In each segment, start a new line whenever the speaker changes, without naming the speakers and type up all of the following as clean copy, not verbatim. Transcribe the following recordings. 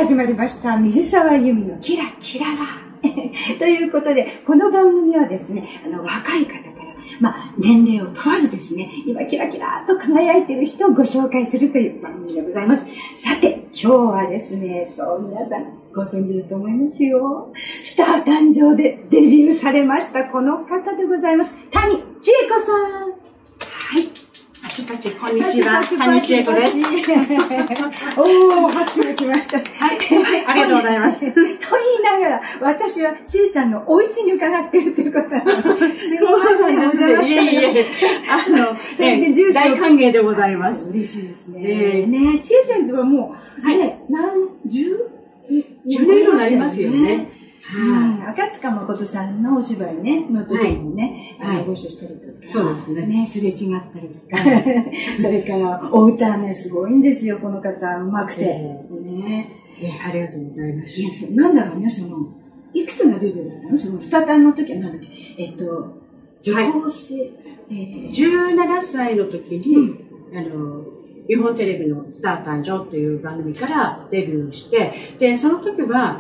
始まりました。水沢由美のキラキラは。ということで、この番組はですね、若い方から、年齢を問わずですね、今キラキラと輝いている人をご紹介するという番組でございます。さて、今日はですね、皆さんご存知だと思いますよ。スター誕生でデビューされました、この方でございます。谷千恵子さん。はい。
パチパチ、こんにちは。谷千恵子です。
おー、拍手が来ました。はい、
ありがとうございます。
と言いながら、私は千恵ちゃんのお家に伺っているということなので、すみません、お邪魔したら。
大歓迎でございます。
嬉しいですね。ね、千恵ちゃんとはもう、ね、10
年以上になりますよね。
赤塚誠さんのお芝居ね、の時にね、ご一緒したりとか。
そうですね。
ね、すれ違ったりとか。それから、お歌ね、すごいんですよ、この方、うまくて。ね。
ありがとうございます。
なんだろうね、いくつのデビューだったの？スタタンの時は何だっけ？女高生。
17歳の時に、日本テレビのスター誕生っていう番組からデビューして、で、その時は、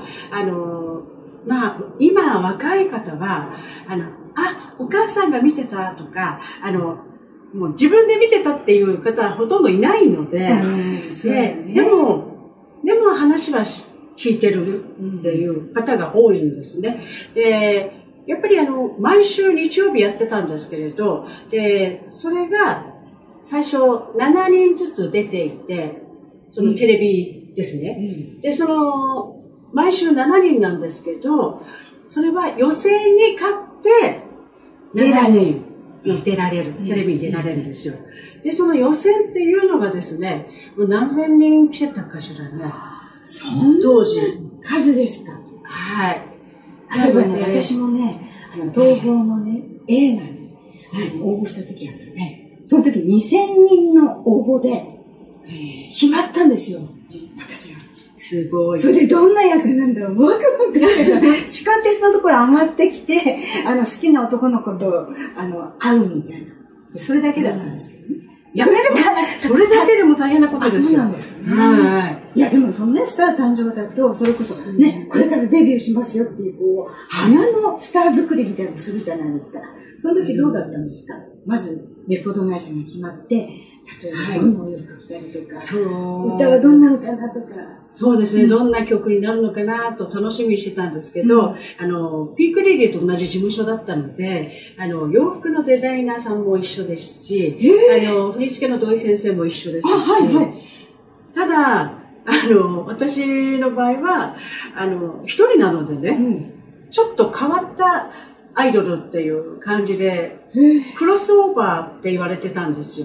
今若い方は、お母さんが見てたとか、もう自分で見てたっていう方はほとんどいないので、でも話は聞いてるっていう方が多いんですね。で、やっぱり毎週日曜日やってたんですけれど、で、それが最初7人ずつ出ていて、そのテレビですね。で、毎週7人なんですけど、それは予選に勝って7人出られる、テレビに出られるんですよ。で、その予選っていうのがですね、もう何千人来てたかしらね。当時。
数ですか？
はい。
そういえばね、私もね、東宝のね、映画に応募した時あったね。その時2000人の応募で決まったんですよ。私が。
すごい。
それでどんな役なんだろう、ワクワク地下鉄のところ上がってきて、好きな男の子と、会うみたいな。それだけだったんですけどね。
いや、それだけでも大変なことですよ。
そうなんですかね。いや、でもそのね、スター誕生だと、それこそね、これからデビューしますよっていう、花のスター作りみたいなのするじゃないですか。その時どうだったんですか？まず、レコード会社が決まって、例えばどんなお洋服着たりとか、歌はどんなのかなとか。
そうですね、どんな曲になるのかなと楽しみにしてたんですけど、ピンク・レディーと同じ事務所だったので、洋服のデザイナーさんも一緒ですし、振り付けの土井先生も一緒ですし、ただ、私の場合は、一人なのでね、ちょっと変わったアイドルっていう感じで、クロスオーバーって言われてたんですよ。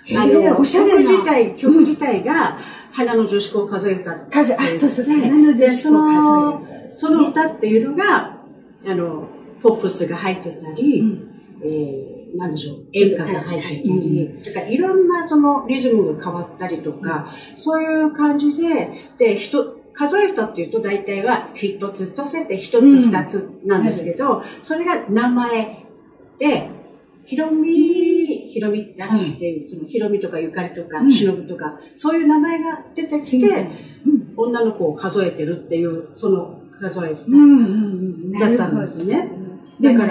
曲自体が、花の女子高を数えた。
そう、花の女子高を数える。
その歌っていうのが、ポップスが入ってたり、なんでしょう、演歌が入ってたり、だからいろんなリズムが変わったりとか、そういう感じで、数え歌っていうと大体は一つとせて一つ二つなんですけど、それが名前で、ひろみってあるっていう、ひろみとかゆかりとか、しのぶとか、そういう名前が出てきて、女の子を数えてるっていう、その数え歌だったんですね。
だから、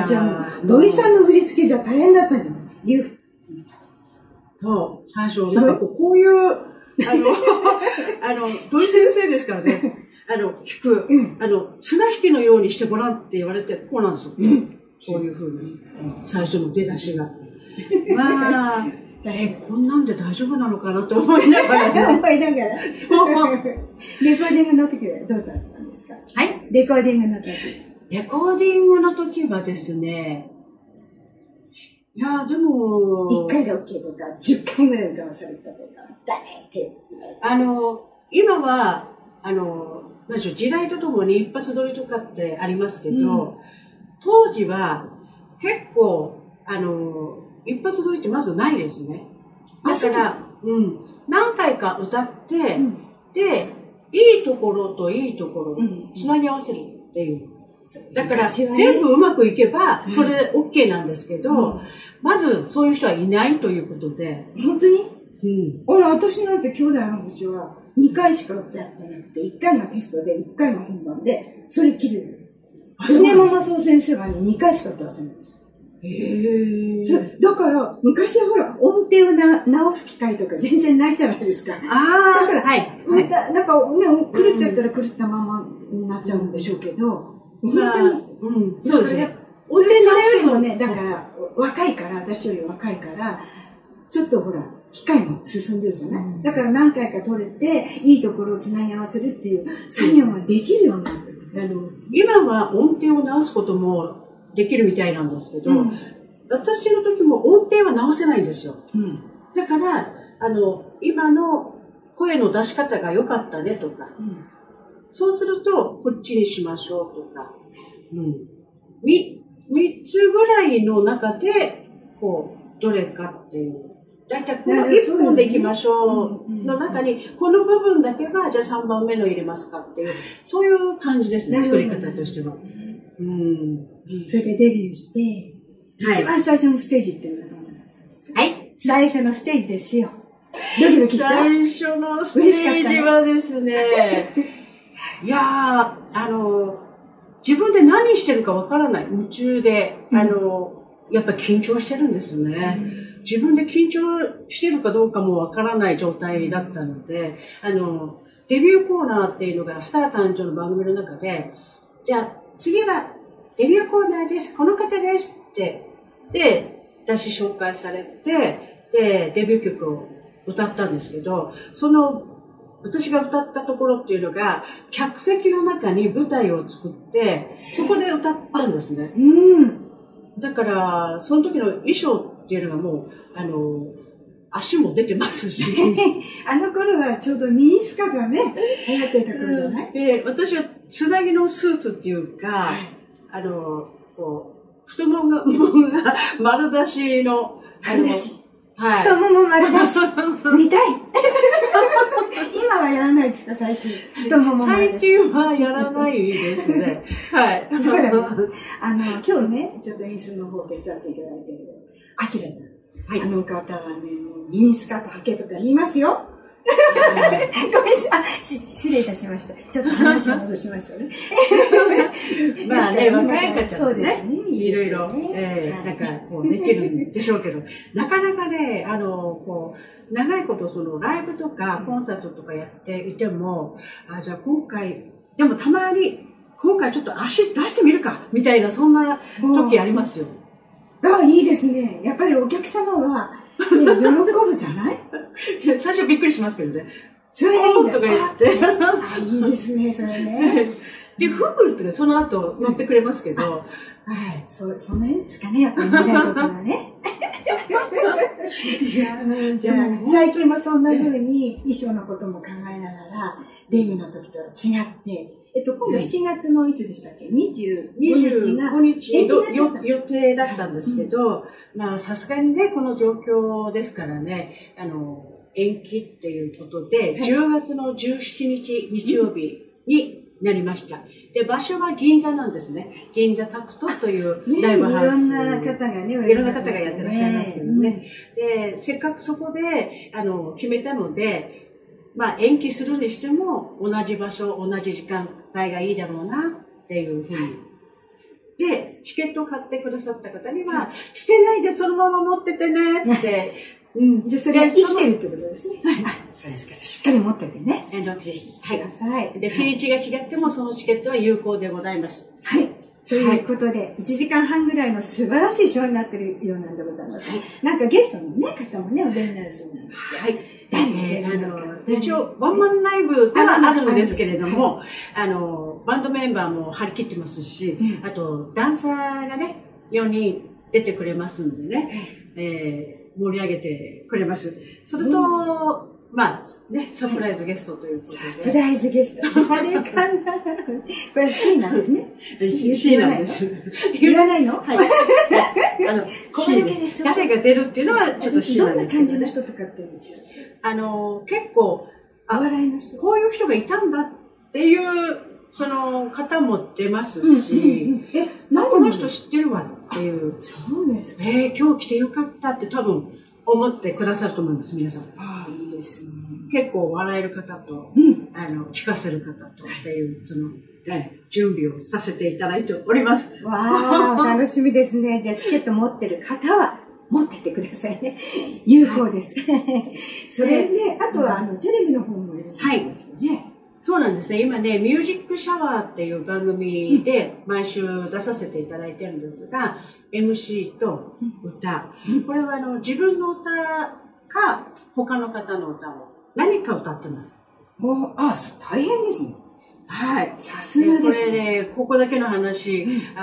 土井さんの振り付けじゃ大変だったんじゃない？
そう、最初、なんかこういう、土井先生ですからね、弾く、綱引きのようにしてごらんって言われて、こうなんですよ。そういうふうに、最初の出だしが。こんなんで大丈夫なのかなと思いながら。
思いながら。レコーディングの時はどうだったんですか？
はい。
レコーディングの時。
レコーディングの時はですね、いやでも、
1回で OK とか、10回ぐらい歌わされたとか、誰って
今は、何でしょう、時代とともに一発撮りとかってありますけど、当時は結構、一発撮りってまずないですね。だから、何回か歌って、で、いいところといいところをつなぎ合わせるっていう。だから、全部うまくいけば、それで OK なんですけど、まずそういう人はいないということで。
本当に？私なんて兄弟の星は、 2回しか歌ってなくて、1回がテストで、1回が本番で、それ切れる。米ママそう先生はね、2回しか歌わせないんです。だから、昔はほら、音程を直す機会とか全然ないじゃないですか。だから、なんかね、狂っちゃったら狂ったままになっちゃうんでしょうけど、本当に、そうですね。それよりもね、だから、若いから、私より若いから、ちょっとほら、機械も進んでるじゃない、だから何回か取れて、いいところをつなぎ合わせるっていう作業ができるようになってる。
今は音程を直すこともできるみたいなんですけど、私の時も音程は直せないんですよ。だから、今の声の出し方が良かったねとか、そうすると、こっちにしましょうとか、3つぐらいの中で、こう、どれかっていう。だいたいこの1本でいきましょうの中に、この部分だけは、じゃあ3番目の入れますかっていう、そういう感じですね、作り方としては。
それでデビューして、一番最初のステージっていうのはどうなんですか？はい。最初のステージですよ。ドキドキした？
最初のステージはですね、いやー、自分で何してるかわからない。夢中で、やっぱり緊張してるんですよね。自分で緊張してるかどうかもわからない状態だったので、デビューコーナーっていうのがスター誕生の番組の中で、じゃあ次はデビューコーナーです。この方ですって、で、私紹介されて、で、デビュー曲を歌ったんですけど、私が歌ったところっていうのが、客席の中に舞台を作って、そこで歌ったんですね。だから、その時の衣装っていうのがもう、足も出てますし。
あの頃はちょうどミニスカがね、流行っていた頃じゃない？
で、私はつなぎのスーツっていうか、こう、太ももが丸出しの、
丸出し。太もも丸出し。見たい。今はやらないですか、最近。太もも丸出し。
最近はやらないですね。はい。
そうなんです。今日ね、ちょっと演出の方を手伝っていただいている、あきらちゃん。あの方はね、ミニスカート履けとか言いますよ。ごめんなさい。失礼いたしました。ちょっと話を戻しましたね。
まあね、若い方はね、いろいろ、なんか、こう、できるんでしょうけど、なかなかね、こう、長いことその、ライブとか、コンサートとかやっていても、じゃあ今回、でもたまに、今回ちょっと足出してみるか、みたいな、そんな時ありますよ。
いいですね。やっぱりお客様は、喜ぶじゃない
最初びっくりしますけどね。
それがいいんだ
とか言って。
いいですね、それね。
で、フールってその後乗ってくれますけど。はい。
その辺ですかね、やっぱり未来とかはね。じゃあ、最近はそんな風に衣装のことも考えながら、デビューの時とは違って、今度7月のいつでしたっけ ?25 日が
予定だったんですけど、まあさすがにね、この状況ですからね、延期っていうことで、10月の17日日曜日になりました。で、場所は銀座なんですね。銀座タクトというライブハウス。
いろんな方がね、
いろんな方がやってらっしゃいますけどね。で、せっかくそこで、決めたので、まあ延期するにしても、同じ場所、同じ時間帯がいいだろうな、っていうふうに。で、チケットを買ってくださった方には、捨てないでそのまま持っててね、って。
で、それは生きてるってことですね。そうですか。しっかり持っててね。
ぜひ。はい。で、日にちが違っても、そのチケットは有効でございます。
はい。ということで、1時間半ぐらいの素晴らしいショーになってるようなんでございます。なんかゲストのね、方もね、お出になるそうなんですよ。はい。
一応、ワンマンライブではあるんですけれども、バンドメンバーも張り切ってますし、あと、ダンサーがね、4人出てくれますんでね、盛り上げてくれます。それと、まあ、ね、サプライズゲストということで。
サプライズゲスト。あれかなこれ C なんですね。
C なんです。
言わないの？
はい。C です。誰が出るっていうのはちょっと C なんですけど。
どんな感じの人とかって
結構、
笑いの人。
こういう人がいたんだっていう、その方も出ますし、この人知ってるわっていう。
そうですか。
今日来てよかったって多分思ってくださると思います、皆さん。
いいですね。
結構笑える方と、聞かせる方とっていう、準備をさせていただいております。
わー、楽しみですね。じゃあチケット持ってる方は、持ってってくださいね。有効です。それで、あとは、テレビの方もやるんですよね。
そうなんですね。今ね、ミュージックシャワーっていう番組で毎週出させていただいてるんですが、MC と歌。これは自分の歌か、他の方の歌を何か歌ってます。
大変ですね。
はい。
さすがですね。
これね、ここだけの話、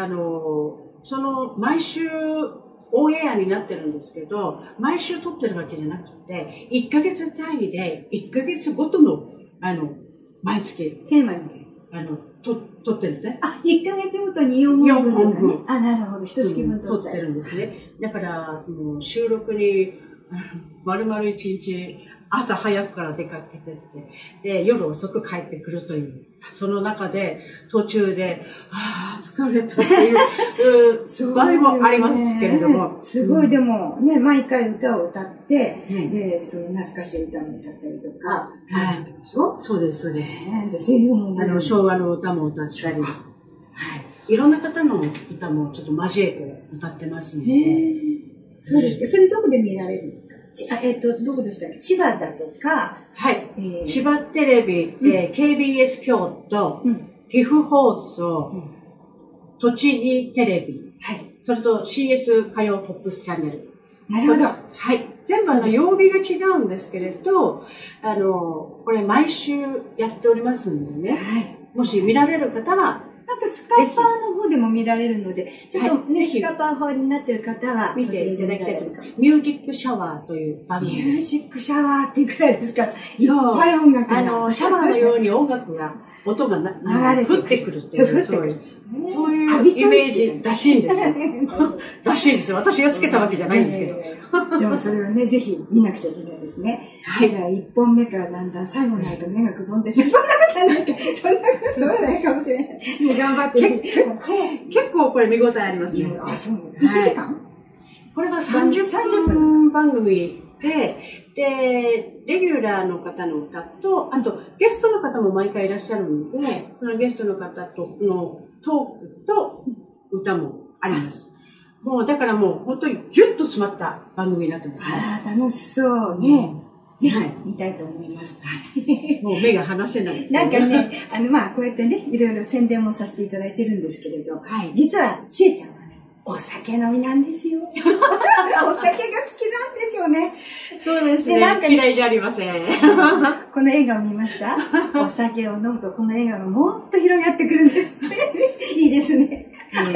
毎週、オンエアになってるんですけど、毎週撮ってるわけじゃなくて、1ヶ月単位で、1ヶ月ごとの、毎月。
テーマみたい
な。撮ってるね。
1ヶ月ごとに4本分ね。なるほど。1月分
撮ってるんですね。だから、収録に、丸々1日、朝早くから出かけてって、で、夜遅く帰ってくるという、その中で、途中で、疲れたっていう場合もありますけれども。
すごい、でも、ね、毎回歌を歌って、で、懐かしい歌も歌ったりとか、でしょ？
そうです、そうです。
昭
和の歌も歌ったり、いろんな方の歌もちょっと交えて歌ってますので。
そうですか。それどこで見られるんですか？どこでしたっけ？千葉だとか。
はい。千葉テレビ、KBS 京都、岐阜放送、栃木テレビ、それと CS 歌謡ポップスチャンネル。
なるほど。
はい。全部曜日が違うんですけれど、これ毎週やっておりますんでね。もし見られる方は、
スカパーの方でも見られるので、ちょっとね、スカパー法になってる方は
見ていただきたいと思います。ミュージックシャワーという番組です。
ミュージックシャワーっていうくらいですか？いっぱい音楽が。
シャワーのように音楽が、音が降ってくるっていう、そういうイメージらしいんですよ。らしいです。私がつけたわけじゃないんですけど。
じゃあそれをね、ぜひ見なくちゃいけないですね。じゃあ1本目からだんだん最後になると目がくぼんでしまう。そんなことはないか。そんなことはないかもしれない。もう頑張って。
結構これ見応えありますね。
そう。1時間？
これは30分番組で、レギュラーの方の歌と、あとゲストの方も毎回いらっしゃるので、そのゲストの方とのトークと歌もあります。もうだからもう本当にギュッと詰まった番組になってますね。
楽しそうね。ぜひ見たいと思います。
もう目が離せない。
なんかね、こうやってね、いろいろ宣伝もさせていただいてるんですけれど、実はちえちゃんはね、お酒飲みなんですよ。お酒が好きなんですよね。
そうですね。嫌いじゃありません。
この映画を見ました？お酒を飲むとこの映画がもっと広がってくるんですって。いいですね。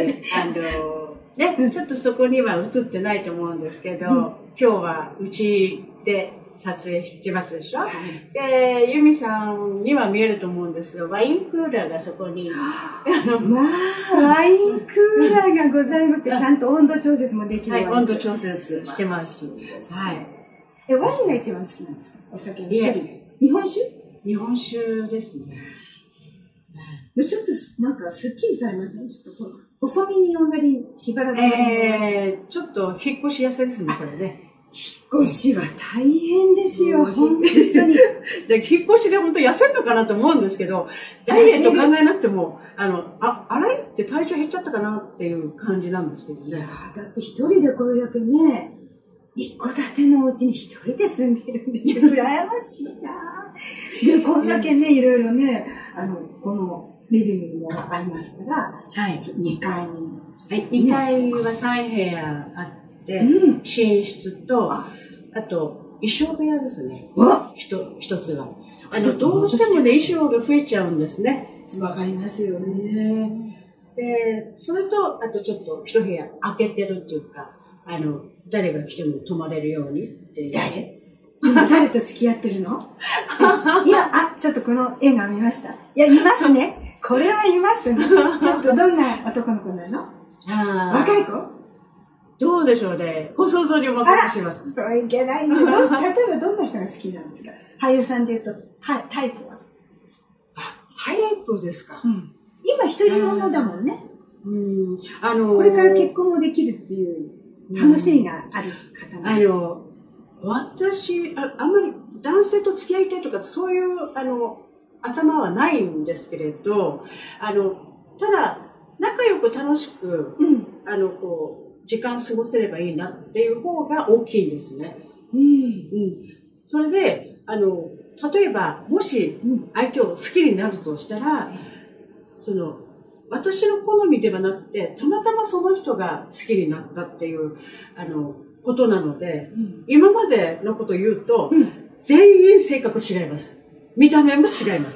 ちょっとそこには映ってないと思うんですけど、今日はうちで撮影してますでしょ？で、ユミさんには見えると思うんですけど、ワインクーラーがそこに。
ワインクーラーがございまして、ちゃんと温度調節もできる。
温度調節してます。
ワインが一番好きなんですか？お酒の種類。日本酒？
日本酒ですね。
ちょっとなんかすっきりされますね。ちょっと細身におなりしばらく。
ちょっと引っ越しやすいですね、これね。
引っ越しは大変ですよ、本当に。
引っ越しで本当痩せるのかなと思うんですけど、ダイエット考えなくても、あれって体重減っちゃったかなっていう感じなんですけどね。
だって一人でこれだけね、一戸建てのお家に一人で住んでるんですよ。羨ましいな。で、こんだけね、いろいろね、このリビングもありますから、2階にも。
2階は3部屋あって、寝室と、あと、衣装部屋ですね。一つは。どうしてもね、衣装が増えちゃうんですね。
わかりますよね。
で、それと、あとちょっと一部屋開けてるっていうか、誰が来ても泊まれるようにっていう。
誰と付き合ってるの？ちょっとこの映画見ました。いや、いますね。これはいますね。ちょっとどんな男の子なの？若い子？
どうでしょうね。ご想像にお任せします。
そういけないんで。例えばどんな人が好きなんですか？俳優さんで言うと、タイプは？
タイプですか？
今一人者だもんね。これから結婚もできるっていう楽しみがある方が。
私、あんまり男性と付き合いたいとか、そういう、頭はないんですけれど、ただ、仲良く楽しく、時間過ごせればいいなっていう方が大きいんですね。それで、例えば、もし相手を好きになるとしたら、私の好みではなくて、たまたまその人が好きになったっていう、ことなので、今までのことを言うと、全員性格違います。見た目も違います。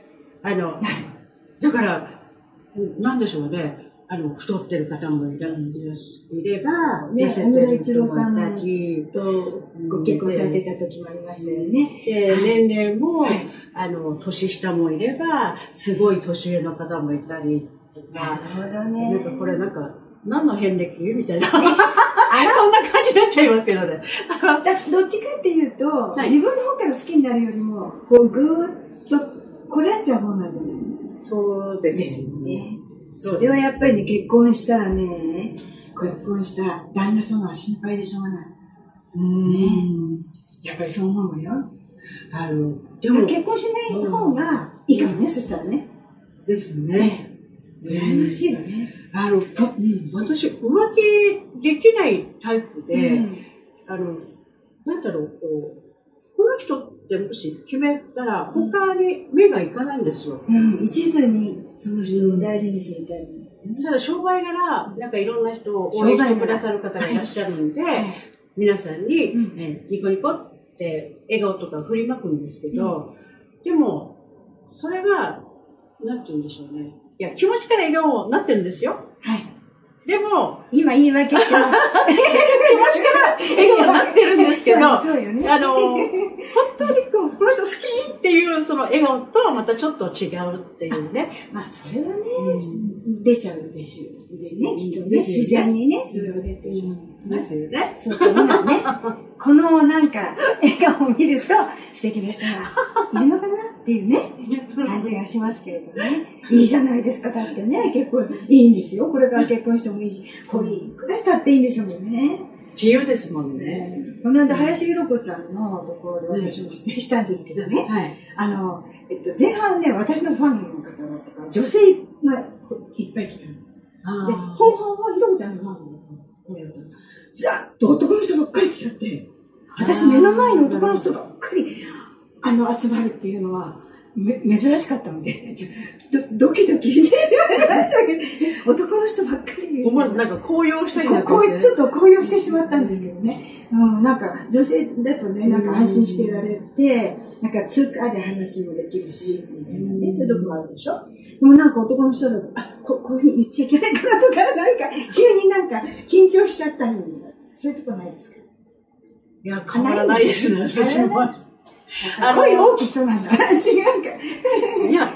だから、なんでしょうね。太ってる方もいれば、
ね、小村一郎さんとご結婚されてた時もありましたよね。
で、年齢も、年下もいれば、すごい年上の方もいたりとか。
なるほどね。
なんかこれ何の遍歴みたいな。そんな感じになっちゃいますけどね。
どっちかっていうと、自分の方から好きになるよりも、ぐーっとこられちゃう方なんじゃないの？
そうですね。
それはやっぱりね、結婚したらね、結婚した旦那様は心配でしょうがない。ね。やっぱりそう思うよ。でも結婚しない方がいいかもね、そしたらね。
ですね。
羨ましいわね。
私、浮気できないタイプで、なんだろう、この人ってもし決めたら、他に目がいかないんですよ。
一途にその人を大事にするタイプ。
ただ、商売柄、なんかいろんな人を応援してくださる方がいらっしゃるんで、皆さんに、ニコニコって笑顔とか振りまくんですけど、でも、それは、なんて言うんでしょうね。いや、気持ちから笑顔になってるんですよ。
はい。
でも、
今言い訳してます。
気持ちから笑顔になってるんですけど、
そうよね。
本当にこの人好きっていうその笑顔とまたちょっと違うっていうね。
まあ、それはね、出ちゃうでしょう。でね、きっとね、自然にね、それは出てしまう。
ですよね。
そうか、今ね、このなんか、笑顔を見ると、素敵な人がいるのかなっていうね、感じがしますけれどね。いいじゃないですか、だってね、結構いいんですよ。これから結婚してもいいし、こういうくらいしたっていいんですもんね。
自由ですもんね。
この間、林弘子ちゃんのところで私も出演したんですけどね、前半ね、私のファンの方だったから、女性がいっぱい来たんですよ。で、後半は弘子ちゃんのファンの方ざっと男の人ばっかり来ちゃって、私目の前に男の人ばっかり、集まるっていうのは、珍しかったので、ドキドキしてましたけど、男の人ばっかり
思わずなんか高揚したりなんか
ちょっと高揚してしまったんですけどね。なんか女性だとね、なんか安心していられて、なんか通過で話もできるし、みたいなね、そういうとこもあるでしょ。でもなんか男の人だと、こういうふうに言っちゃいけないかなとか、なんか急になんか緊張しちゃったり、そういうとこないですか？
いや、変わらないですね、私も。
声大きい人なんだ。違うか。
いや、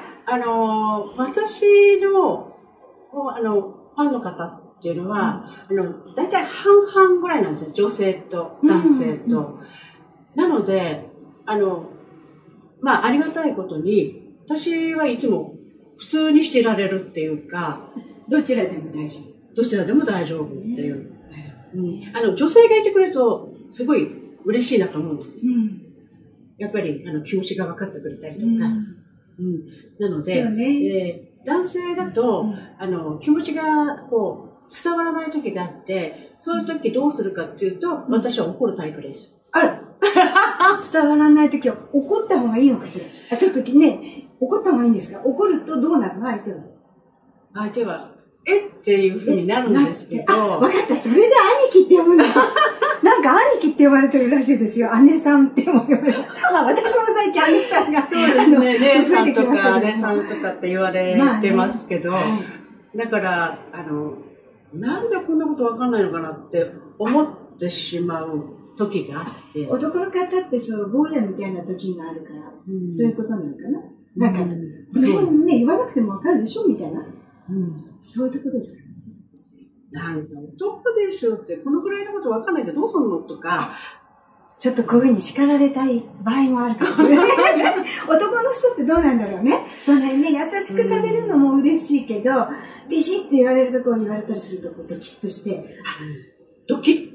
私の、ファンの方っていうのは、だいたい半々ぐらいなんですよ。女性と男性と。なので、まあ、ありがたいことに、私はいつも普通にしていられるっていうか、
どちらでも大丈夫。
どちらでも大丈夫っていう。女性がいてくれると、すごい嬉しいなと思うんです。やっぱり気持ちが分かってくれたりとか、なので、男性だと、気持ちがこう伝わらない時があって、そういう時どうするかっていうと、私は怒るタイプです。
あら伝わらない時は怒った方がいいのかしら。ちょっとね、怒った方がいいんですか？怒るとどうなるの？
相手はっていう風になるんですけど。
分かった。それで兄貴って呼ぶんでしょ。なんか兄貴って呼ばれてるらしいですよ。姉さんっても呼ばれる。まあ私も最近姉さんが。
そうですね。姉さんとか姉さんとかって言われてますけど。だから、なんでこんなことわかんないのかなって思ってしまう時があって。
男の方って坊やみたいな時があるから、そういうことなのかな。なんか、この辺ね、言わなくてもわかるでしょみたいな。そういうとこですか？
なんか男でしょって、このぐらいのこと分かんないでどうすんのとか、
ちょっとこういうふうに叱られたい場合もあるかもしれない。男の人ってどうなんだろうね。そんなにね、優しくされるのも嬉しいけど、ビシッて言われるとこを言われたりすると、ドキッとして、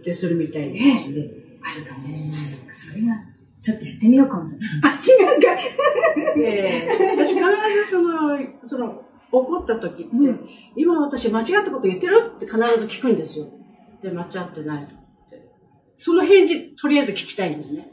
ドキッてするみたいな、
あるかもね。そっか、それがちょっとやってみよう、今度。あ、違うか。
私必ず怒った時って、今私間違ったこと言ってるって必ず聞くんですよ。で、間違ってないって。その返事、とりあえず聞きたいんですね。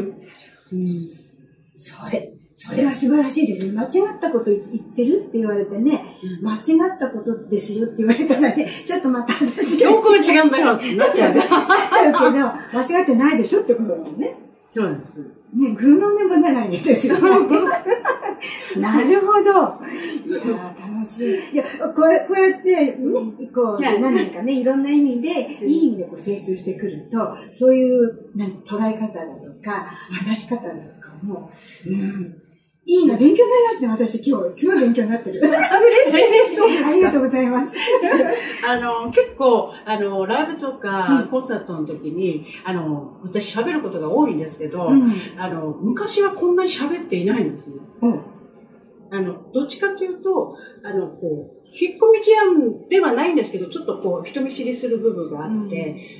それは素晴らしいですね。間違ったこと言ってるって言われてね、間違ったことですよって言われたらね、ちょっとまた話が。
どこが違うんだよってなっちゃう。
なっちゃうけど、間違ってないでしょってことだもんね。
そうなんです。
ね、偶の音も出ないんですよ。なるほど。いやー、楽しい。いや、こうやってね、何年かね、いろんな意味で、いい意味でこう精通してくると、そういう捉え方だとか、話し方だとかも、いいな、勉強になりますね、私今日。すごい勉強になってる。嬉しい。そうですか。ありがとうございます。
結構、ライブとか、コンサートの時に、私喋ることが多いんですけど、昔はこんなに喋っていないんですね。どっちかというと、引っ込み思案ではないんですけど、ちょっと人見知りする部分があって、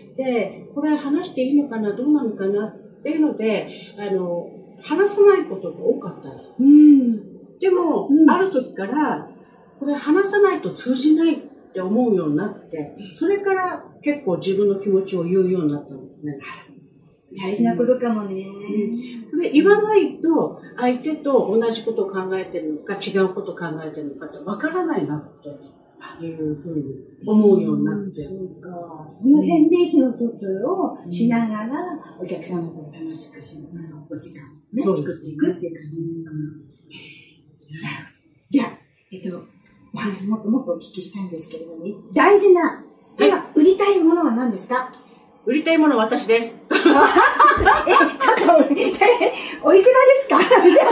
で、これ話していいのかな、どうなのかなっていうので、話さないことが多かったです。でも、ある時から、これ話さないと通じないって思うようになって、それから結構自分の気持ちを言うようになったんですね。
大事なことかもね。
それ言わないと、相手と同じことを考えてるのか、違うことを考えてるのかってわからないなっていうふうに思うようになって。
そうか。その辺で意思の疎通をしながら、お客様と楽しくお時間ね、作っていくっていう感じなのかな。じゃあ、お話もっともっとお聞きしたいんですけれども、大事な、今、売りたいものは何ですか？
売りたいものは私です。
ちょっと、おいくらですか？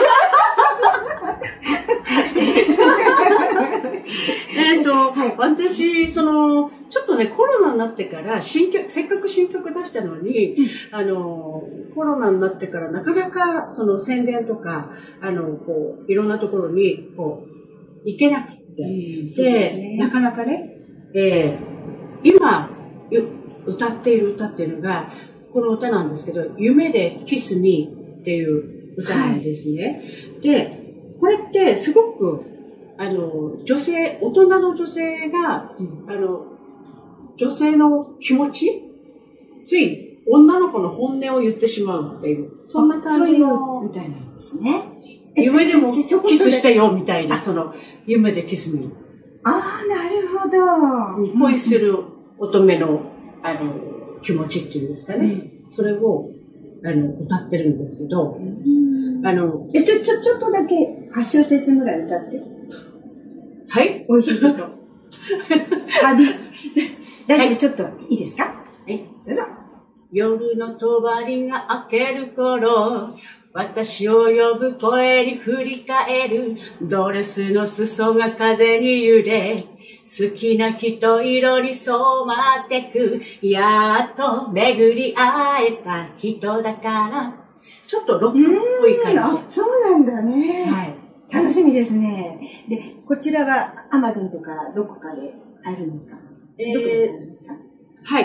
私、ちょっとね、コロナになってから、せっかく新曲出したのに、コロナになってからなかなか、宣伝とか、いろんなところに、行けなくて、で、なかなかね、今、歌っている歌っていうのが、この歌なんですけど、夢でキスミーっていう歌なんですね。で、これってすごく、大人の女性が、女性の気持ち、つい女の子の本音を言ってしまうっていう、そんな感じの、
みたいなんですね。
夢でもキスしてよみたいな、夢でキスミー。
ああ、なるほど。
恋する乙女の、気持ちっていうんですかね。それを、歌ってるんですけど、
ちょっとだけ8小節ぐらい歌って。
はい。
美味しいとこ。旅。大丈夫、ちょっといいですか？はい。どうぞ。
夜の帳が明ける頃、私を呼ぶ声に振り返る、ドレスの裾が風に揺れ、好きな人色に染まってく、やっと巡り会えた人だから、ちょっとロックっぽい感じ。
そうなんだね。
はい。
楽しみですね。で、こちらは Amazon とかどこかで買えるんですか？どこで買えるんですか？
はい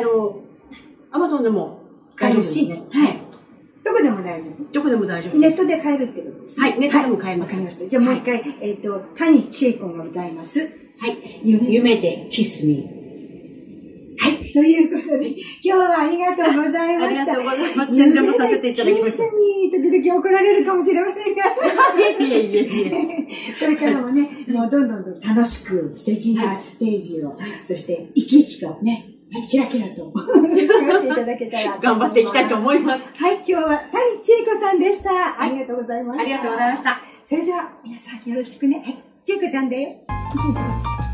。Amazon でも買えるし、ね。はい。
どこでも大丈夫。
どこでも大丈夫。
ネットで買えるってことですね。
はい、ネットでも買えます。
わかりました。じゃあもう一回、谷千恵子が歌います。
はい。夢でキスミー。
はい。ということで、今日はありがとうございました。
ありがとうございます。宣伝もさせていただきました。
キスミー、時々怒られるかもしれませんが。
いえ。
これからもね、もうどんどん楽しく素敵なステージを、そして生き生きとね、キラキラと過ごしていただけたら
頑張っていきたいと思います。
はい、今日は谷千恵子さんでした。ありがとうございました。
ありがとうございました。
それでは皆さんよろしくね。はい、千恵子ちゃんだよ。